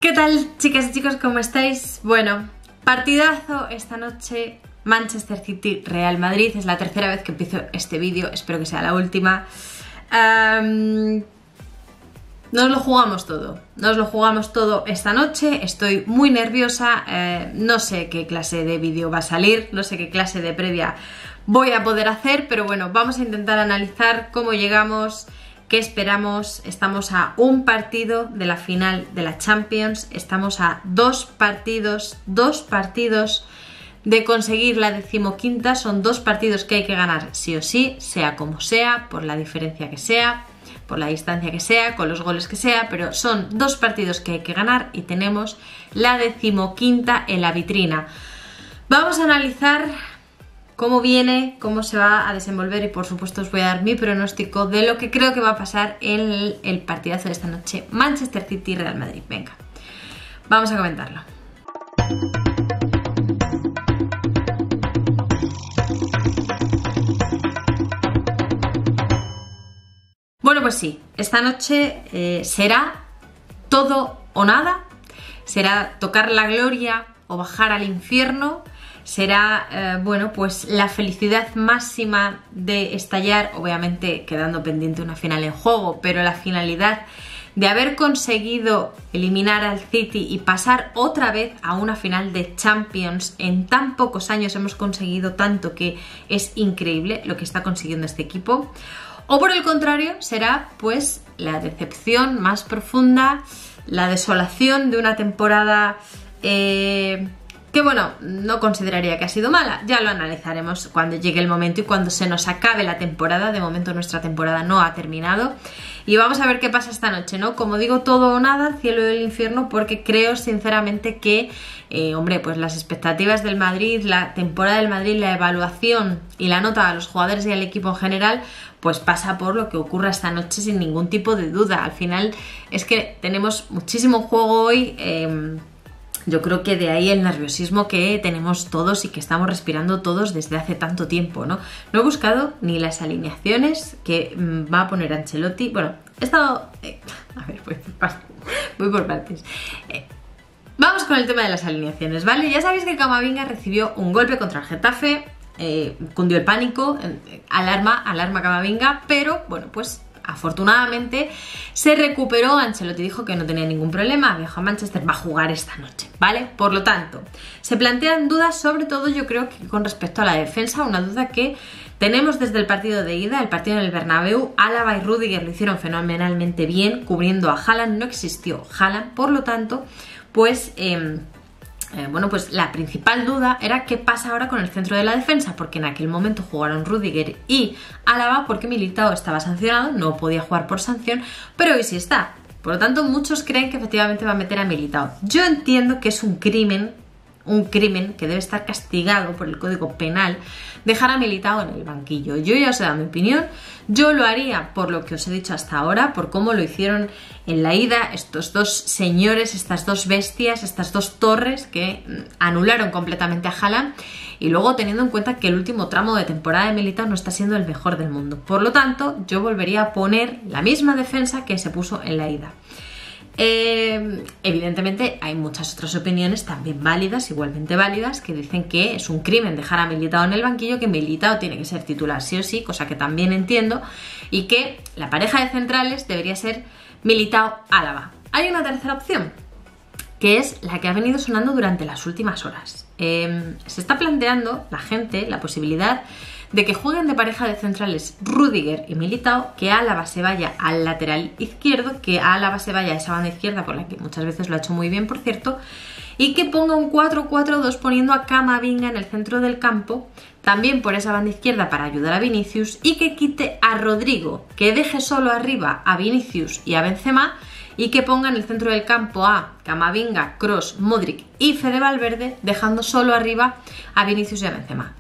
¿Qué tal, chicas y chicos? ¿Cómo estáis? Bueno, partidazo esta noche, Manchester City Real Madrid. Es la tercera vez que empiezo este vídeo, espero que sea la última. Nos lo jugamos todo esta noche. Estoy muy nerviosa, no sé qué clase de vídeo va a salir, no sé qué clase de previa voy a poder hacer, pero bueno, vamos a intentar analizar cómo llegamos, qué esperamos. Estamos a un partido de la final de la Champions, estamos a dos partidos de conseguir la 15ª, son dos partidos que hay que ganar sí o sí, sea como sea, por la diferencia que sea, por la distancia que sea, con los goles que sea, pero son dos partidos que hay que ganar y tenemos la 15ª en la vitrina. Vamos a analizar cómo viene, cómo se va a desenvolver y por supuesto os voy a dar mi pronóstico de lo que creo que va a pasar en el partidazo de esta noche, Manchester City Real Madrid. Venga, vamos a comentarlo. Bueno, pues sí, esta noche será todo o nada, será tocar la gloria o bajar al infierno, será, bueno, pues la felicidad máxima de estallar, obviamente quedando pendiente una final en juego, pero la finalidad de haber conseguido eliminar al City y pasar otra vez a una final de Champions. En tan pocos años hemos conseguido tanto que es increíble lo que está consiguiendo este equipo. O por el contrario, será pues la decepción más profunda, la desolación de una temporada que bueno, no consideraría que ha sido mala. Ya lo analizaremos cuando llegue el momento y cuando se nos acabe la temporada. De momento nuestra temporada no ha terminado. Y vamos a ver qué pasa esta noche, ¿no? Como digo, todo o nada, cielo del infierno, porque creo sinceramente que, hombre, pues las expectativas del Madrid, la temporada del Madrid, la evaluación y la nota a los jugadores y al equipo en general, pues pasa por lo que ocurra esta noche sin ningún tipo de duda. Al final es que tenemos muchísimo juego hoy. Yo creo que de ahí el nerviosismo que tenemos todos y que estamos respirando todos desde hace tanto tiempo, ¿no? No he buscado ni las alineaciones que va a poner Ancelotti. Bueno, he estado... a ver, voy por partes. Vamos con el tema de las alineaciones, ¿vale? Ya sabéis que Camavinga recibió un golpe contra el Getafe, cundió el pánico, alarma Camavinga, pero bueno, pues afortunadamente se recuperó. Ancelotti dijo que no tenía ningún problema, viajó a Manchester, va a jugar esta noche, ¿vale? Por lo tanto, se plantean dudas, sobre todo yo creo que con respecto a la defensa, una duda que tenemos desde el partido de ida, el partido en el Bernabéu. Álava y Rüdiger lo hicieron fenomenalmente bien, cubriendo a Haaland, no existió Haaland, por lo tanto, pues... bueno, pues la principal duda era qué pasa ahora con el centro de la defensa, porque en aquel momento jugaron Rüdiger y Álava porque Militao estaba sancionado, no podía jugar por sanción, pero hoy sí está. Por lo tanto, muchos creen que efectivamente va a meter a Militao. Yo entiendo que es un crimen que debe estar castigado por el Código Penal, dejar a Militao en el banquillo. Yo ya os he dado mi opinión, yo lo haría por lo que os he dicho hasta ahora, por cómo lo hicieron en la ida estos dos señores, estas dos bestias, estas dos torres que anularon completamente a Haaland, y luego teniendo en cuenta que el último tramo de temporada de Militao no está siendo el mejor del mundo. Por lo tanto, yo volvería a poner la misma defensa que se puso en la ida. Evidentemente hay muchas otras opiniones también válidas, igualmente válidas, que dicen que es un crimen dejar a Militao en el banquillo, que Militao tiene que ser titular sí o sí, cosa que también entiendo, y que la pareja de centrales debería ser Militao-Álava. Hay una tercera opción, que es la que ha venido sonando durante las últimas horas. Se está planteando la gente la posibilidad de que jueguen de pareja de centrales Rüdiger y Militao, que Álava se vaya al lateral izquierdo, que Álava se vaya a esa banda izquierda, por la que muchas veces lo ha hecho muy bien, por cierto, y que ponga un 4-4-2 poniendo a Camavinga en el centro del campo, también por esa banda izquierda para ayudar a Vinicius, y que quite a Rodrigo, que deje solo arriba a Vinicius y a Benzema, y que ponga en el centro del campo a Camavinga, Kroos, Modric y Fede Valverde, dejando solo arriba a Vinicius y a Benzema.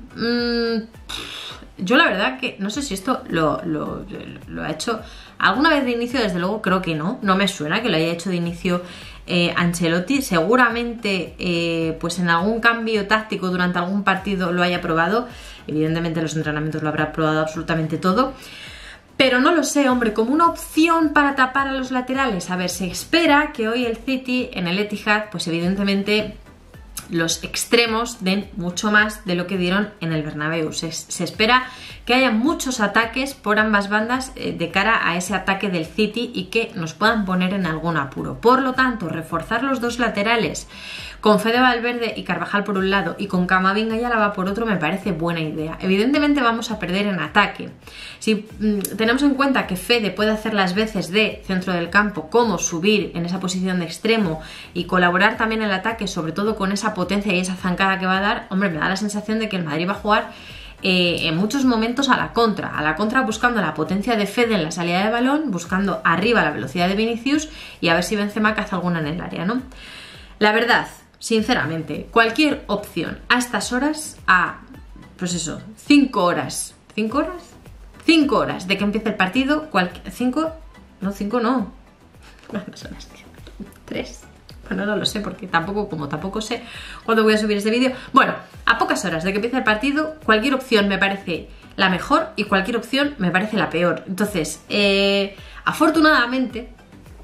Yo la verdad que no sé si esto lo ha hecho alguna vez de inicio, desde luego creo que no me suena que lo haya hecho de inicio Ancelotti. Seguramente pues en algún cambio táctico durante algún partido lo haya probado, evidentemente en los entrenamientos lo habrá probado absolutamente todo, Pero no lo sé, hombre, como una opción para tapar a los laterales. A ver, se espera que hoy el City en el Etihad, pues evidentemente los extremos den mucho más de lo que dieron en el Bernabéu. Se espera que haya muchos ataques por ambas bandas de cara a ese ataque del City y que nos puedan poner en algún apuro. Por lo tanto, reforzar los dos laterales con Fede Valverde y Carvajal por un lado y con Camavinga y Álava por otro me parece buena idea. Evidentemente vamos a perder en ataque. Si tenemos en cuenta que Fede puede hacer las veces de centro del campo, como subir en esa posición de extremo y colaborar también en el ataque, sobre todo con esa potencia y esa zancada que va a dar, hombre, me da la sensación de que el Madrid va a jugar en muchos momentos a la contra buscando la potencia de Fede en la salida de balón, buscando arriba la velocidad de Vinicius y a ver si Benzema caza alguna en el área, ¿no? La verdad, sinceramente, cualquier opción a estas horas, pues eso, 5 horas. ¿5 horas? 5 horas de que empiece el partido, 5 no. ¿Cuántas horas? 3. Bueno, no lo sé, porque tampoco sé cuándo voy a subir este vídeo. Bueno, a pocas horas de que empiece el partido, cualquier opción me parece la mejor y cualquier opción me parece la peor. Entonces, afortunadamente,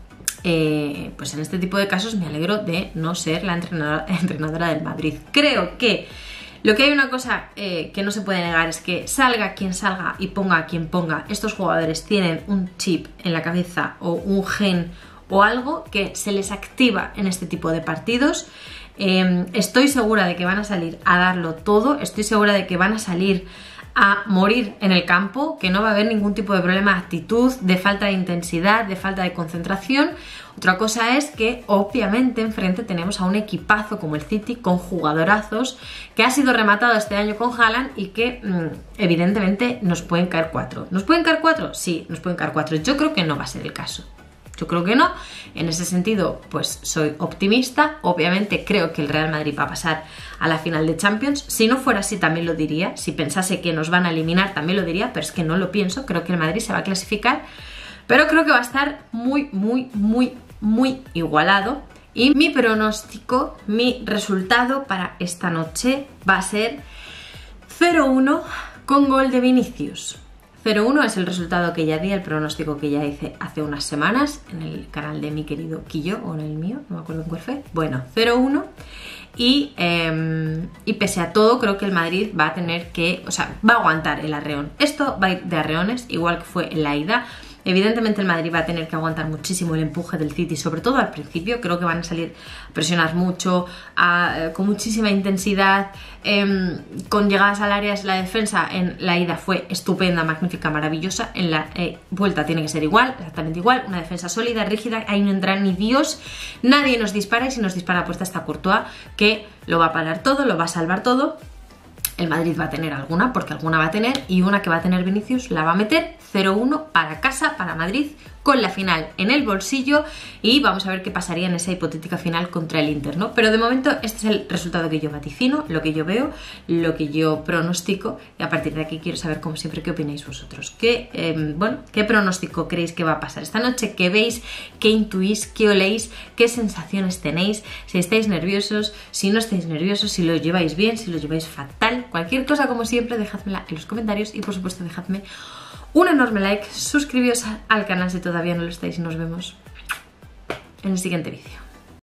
pues en este tipo de casos me alegro de no ser la entrenadora del Madrid. Creo que lo que hay una cosa que no se puede negar es que salga quien salga y ponga a quien ponga, estos jugadores tienen un chip en la cabeza o un gen o algo que se les activa en este tipo de partidos. Estoy segura de que van a salir a darlo todo, estoy segura de que van a salir a morir en el campo, que no va a haber ningún tipo de problema de actitud, de falta de intensidad, de falta de concentración. Otra cosa es que obviamente enfrente tenemos a un equipazo como el City con jugadorazos que ha sido rematado este año con Haaland y que evidentemente nos pueden caer 4. ¿Nos pueden caer 4? Sí, nos pueden caer 4. Yo creo que no va a ser el caso. Yo creo que no. En ese sentido, pues soy optimista. Obviamente creo que el Real Madrid va a pasar a la final de Champions. Si no fuera así también lo diría. Si pensase que nos van a eliminar también lo diría, pero es que no lo pienso. Creo que el Madrid se va a clasificar, pero creo que va a estar muy igualado. Y mi pronóstico, mi resultado para esta noche va a ser 0-1 con gol de Vinicius. 0-1 es el resultado que ya di, el pronóstico que ya hice hace unas semanas en el canal de mi querido Quillo, o en el mío, no me acuerdo en cuál fue. Bueno, 0-1 y pese a todo creo que el Madrid va a tener que, o sea, va a aguantar el arreón. Esto va a ir de arreones, igual que fue en la ida. Evidentemente el Madrid va a tener que aguantar muchísimo el empuje del City, sobre todo al principio. Creo que van a salir a presionar mucho, con muchísima intensidad, con llegadas al área. La defensa en la ida fue estupenda, magnífica, maravillosa. En la vuelta tiene que ser igual, exactamente igual. Una defensa sólida, rígida, ahí no entra ni Dios. Nadie nos dispara y si nos dispara pues está Courtois, que lo va a parar todo, lo va a salvar todo. El Madrid va a tener alguna, porque alguna va a tener, y una que va a tener Vinicius la va a meter. 0-1 para casa, para Madrid, con la final en el bolsillo, y vamos a ver qué pasaría en esa hipotética final contra el Inter, ¿no? Pero de momento este es el resultado que yo vaticino, lo que yo veo, lo que yo pronostico, y a partir de aquí quiero saber, como siempre, qué opináis vosotros. ¿Qué pronóstico creéis que va a pasar esta noche? ¿Qué veis? ¿Qué intuís? ¿Qué oléis? ¿Qué sensaciones tenéis? Si estáis nerviosos, si no estáis nerviosos, si lo lleváis bien, si lo lleváis fatal, cualquier cosa, como siempre, dejádmela en los comentarios y por supuesto dejadme un enorme like, suscribíos al canal si todavía no lo estáis y nos vemos en el siguiente vídeo.